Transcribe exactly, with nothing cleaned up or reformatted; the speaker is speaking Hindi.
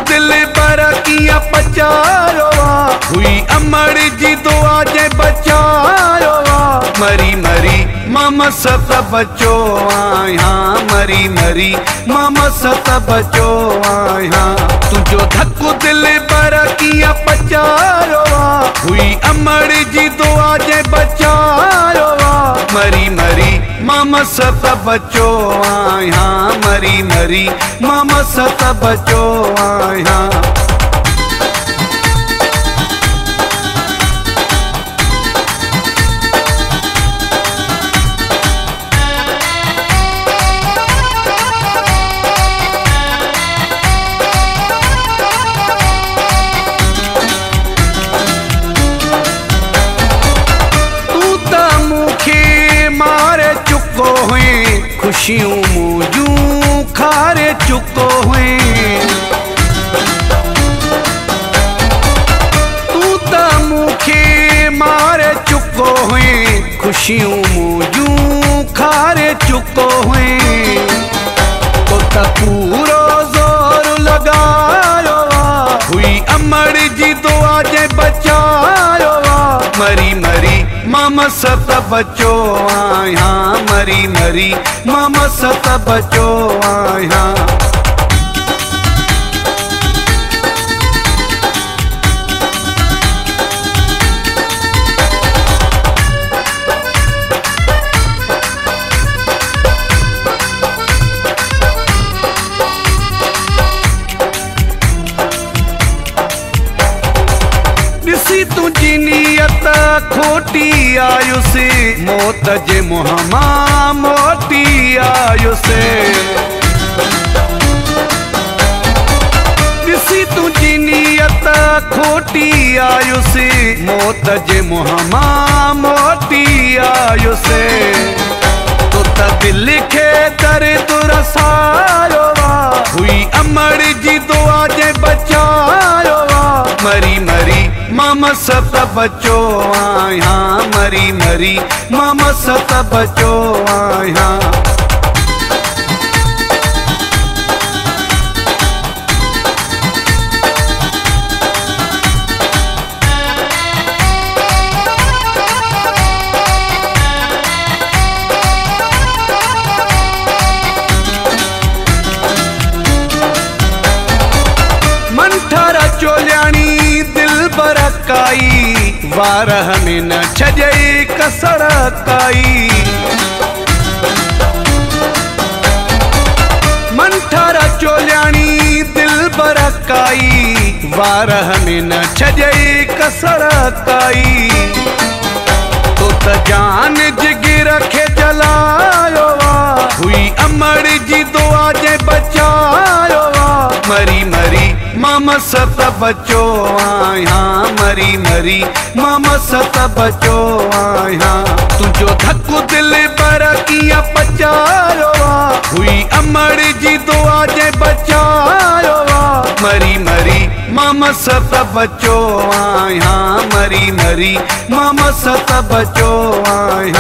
दिल पर किया पचायो हुई अमर जी दुआ जे बचायो मरी मरी मामा सत बचो आया मरी मरी मामा सत बचो आया तुझो धक्को दिल पर किया पचायो हुई अमर जी दुआ जे बचायो मरी मरी मामा सत बचो आया मरी मरी मामा सत बचो आया। खुशियों मुझू खारे चुको हुए तू ता मुखे मारे चुको हुए खुशियों मुझू खारे चुको हुए तो ता पूरो जोर लगायो हुई अमर जी दुआ जे बचायो मरी मरी मामा सत बचो आया मरी मरी मामा सत बचो आया। तुझी नियत खोटी आयुसे मौत जे मुहमा मोटी आयुसे ॾिसी तुझी नियत खोटी आयुसे मौत जे मुहमा मोटी आयुसे तो त दिल खे दर्द रसायो हुई अमर जी दुआ जे बचायो मरी मरी मामा सत बचो आया मरी मरी मामा सत बचो आया। मंठरा चोलियानी दिल बरकाई वारह में न छजई कसर काई मंठरा चोलियानी दिल बरकाई वारह में न छजई कसर काई तो त जान जिगर खे जलायो हुई अमर जी दुआ जे बचायो मरी मरी मामा सत बचो आया मरी मरी मामा सत बचो आया तुझो धक्को दिल पर किया पचायो हुई अमर जी दुआ जे बचायो मरी मरी मामा सत बचो आया मरी मरी मामा सत बचो आया।